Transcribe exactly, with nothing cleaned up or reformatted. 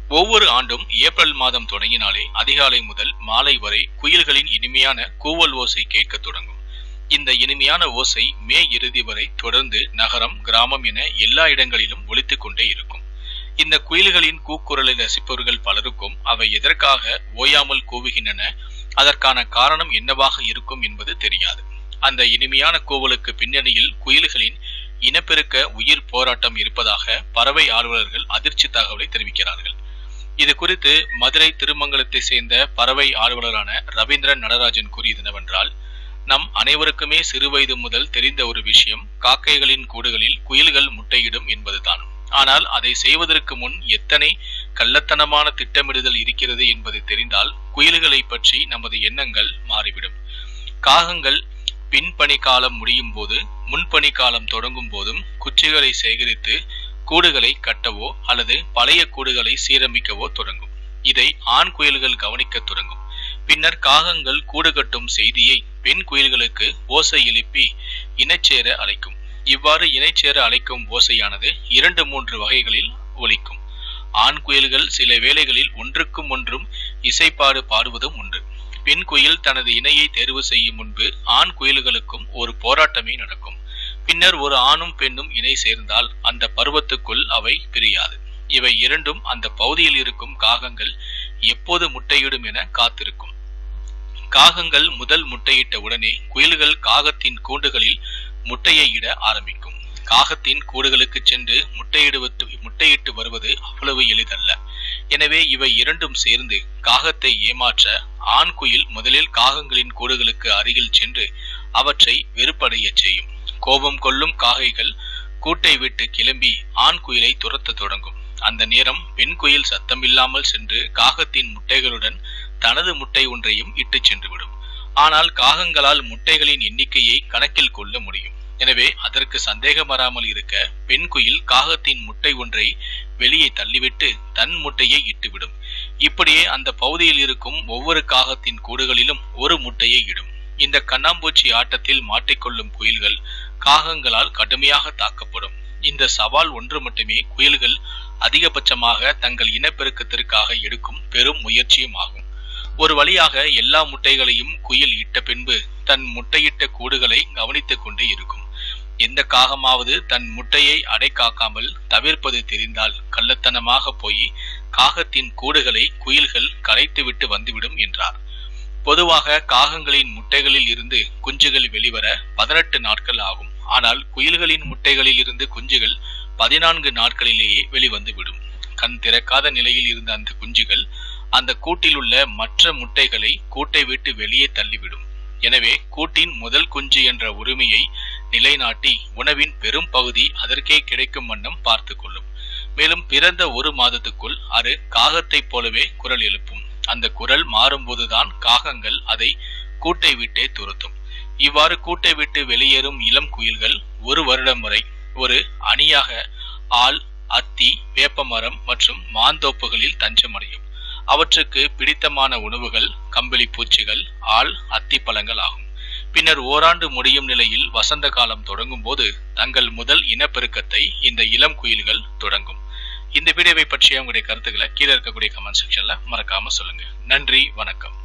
ஒவ்வொரு ஆண்டும் ஏப்ரல் மாதம் தொடங்கினாலே அதிகாலை முதல் மாலை வரை குயில்களின் இனிமையான கூவல் ஓசை கேட்க தொடங்கும். இந்த இனிமையான ஓசை மே இறுதி வரை தொடர்ந்து நகரம், கிராமம் என எல்லா இடங்களிலும் ஒலித்துக் கொண்டே இருக்கும். இந்த குயில்களின் கூக்குரலை ரசிப்பவர்கள் பலருக்கும் அவை எதற்காக ஓயாமல் கூவுகின்றன, அதற்கான காரணம் என்னவாக இருக்கும் என்பது தெரியாது. அந்த இனிமையான கூவலுக்கு பின்னணியில் குயில்களின் இனப்பெருக்க உயிர் போராட்டம் இருப்பதாக பறவை ஆர்வலர்கள் அதிர்ச்சி தகவலை தெரிவிக்கிறார்கள். இது குறித்து மதுரை திருமங்கலத்தை சேர்ந்த பறவை ஆர்வலரான ரவீந்திரன் நடராஜன் கூறியது என்னவென்றால், நம் அனைவருக்குமே சிறுவயது முதல் தெரிந்த ஒரு விஷயம் காக்கைகளின் கூடுகளில் குயில்கள் முட்டையிடும் என்பதுதான். ஆனால் அதை செய்வதற்கு முன் எத்தனை கள்ளத்தனமான திட்டமிடுதல் இருக்கிறது என்பது தெரிந்தால் குயில்களை பற்றி நமது எண்ணங்கள் மாறிவிடும். காகங்கள் பின்பணி காலம் முடியும் போது முன்பணி காலம் தொடங்கும் போதும் குச்சிகளை சேகரித்து கூடுகளை கட்டவோ அல்லது பழைய கூடுகளை சீரமைக்கவோ தொடங்கும். இதை ஆண் குயில்கள் கவனிக்க தொடங்கும். பின்னர் காகங்கள் கூடு கட்டும் செய்தியை பெண் குயில்களுக்கு ஓசை எழுப்பி இணைச்சேர அழைக்கும். இவ்வாறு இணைச்சேர அழைக்கும் ஓசையானது இரண்டு மூன்று வகைகளில் ஒலிக்கும். ஆண் குயில்கள் சில வேளைகளில் ஒன்றுக்கும் ஒன்றும் இசைப்பாடு பாடுவதும் உண்டு. பெண் குயில் தனது இணையை தேர்வு செய்யும் முன்பு ஆண் குயில்களுக்கும் ஒரு போராட்டமே நடக்கும். பின்னர் ஒரு ஆணும் பெண்ணும் இணை சேர்ந்தால் அந்த பருவத்துக்குள் அவை பிரியாது. இவை இரண்டும் அந்த பகுதியில் இருக்கும் காகங்கள் எப்போது முட்டையிடும் என காத்திருக்கும். காகங்கள் முதல் முட்டையிட்ட உடனே குயில்கள் காகத்தின் கூண்டுகளில் முட்டையை இட ஆரம்பிக்கும். காகத்தின் கூடுகளுக்கு சென்று முட்டையிடுவது முட்டையிட்டு வருவது அவ்வளவு எளிதல்ல. எனவே இவை இரண்டும் சேர்ந்து காகத்தை ஏமாற்ற ஆண் குயில் முதலில் காகங்களின் கூடுகளுக்கு அருகில் சென்று அவற்றை வெறுப்படைய செய்யும். கோபம் கொள்ளும் காகைகள் கூட்டை விட்டு கிளம்பி ஆண் குயிலை துரத்த தொடங்கும். அந்த நேரம் பெண் குயில் சத்தமில்லாமல் சென்று காகத்தின் முட்டைகளுடன் தனது முட்டை ஒன்றையும் இட்டு சென்றுவிடும். ஆனால் காகங்களால் முட்டைகளின் எண்ணிக்கையை கணக்கில் கொள்ள முடியும். எனவே அதற்கு சந்தேகம் வராமல் இருக்க பெண் குயில் காகத்தின் முட்டை ஒன்றை வெளியே தள்ளிவிட்டு தன் முட்டையை இட்டுவிடும். இப்படியே அந்த பகுதியில் இருக்கும் ஒவ்வொரு காகத்தின் கூடுகளிலும் ஒரு முட்டையை இடும். இந்த கண்ணாம்பூச்சி ஆட்டத்தில் மாட்டிக்கொள்ளும் குயில்கள் காகங்களால் கடுமையாக தாக்கப்படும். இந்த சவால் ஒன்று மட்டுமே குயில்கள் அதிகபட்சமாக தங்கள் இனப்பெருக்கத்திற்காக எடுக்கும் பெரும் முயற்சியும் ஆகும். ஒரு வழியாக எல்லா முட்டைகளையும் குயில் இட்ட பின்பு தன் முட்டையிட்ட கூடுகளை கவனித்துக் கொண்டே இருக்கும். எந்த காகமாவது தன் முட்டையை அடை காக்காமல் தவிர்ப்பது தெரிந்தால் கள்ளத்தனமாக போய் காகத்தின் கூடுகளை குயில்கள் கலைத்துவிட்டு வந்துவிடும் என்றார். பொதுவாக காகங்களின் முட்டைகளில் இருந்து குஞ்சுகள் வெளிவர பதினெட்டு நாட்கள் ஆகும். ஆனால் குயில்களின் முட்டைகளில் இருந்து குஞ்சுகள் பதினான்கு நாட்களிலேயே வெளிவந்து விடும். கண் திறக்காத நிலையில் இருந்த அந்த குஞ்சுகள் அந்த கூட்டில் உள்ள மற்ற முட்டைகளை கூட்டை விட்டு வெளியே தள்ளிவிடும். எனவே கூட்டின் முதல் குஞ்சு என்ற உரிமையை நிலைநாட்டி உணவின் பெரும் பகுதி அதற்கே கிடைக்கும் வண்ணம் பார்த்து கொள்ளும். மேலும் பிறந்த ஒரு மாதத்துக்குள் அது காகத்தை போலவே குரல் எழுப்பும். அந்த குரல் மாறும்போதுதான் காகங்கள் அதை கூட்டை விட்டே துரத்தும். இவ்வாறு கூட்டை விட்டு வெளியேறும் இளம் குயில்கள் ஒரு வருடம் வரை ஒரு அணியாக ஆல், அத்தி, வேப்பமரம் மற்றும் மாந்தோப்புகளில் தஞ்சமடையும். அவற்றுக்கு பிடித்தமான உணவுகள் கம்பளி பூச்சிகள், ஆல், அத்தி பழங்கள் ஆகும். பின்னர் ஓராண்டு முடியும் நிலையில் வசந்த காலம் தொடங்கும் போது தங்கள் முதல் இனப்பெருக்கத்தை இந்த இளம் குயில்கள் தொடங்கும். இந்த வீடியோவை பற்றிய உங்களுடைய கருத்துக்களை கீழே இருக்கக்கூடிய கமெண்ட் செக்ஷன்ல மறக்காம சொல்லுங்க. நன்றி, வணக்கம்.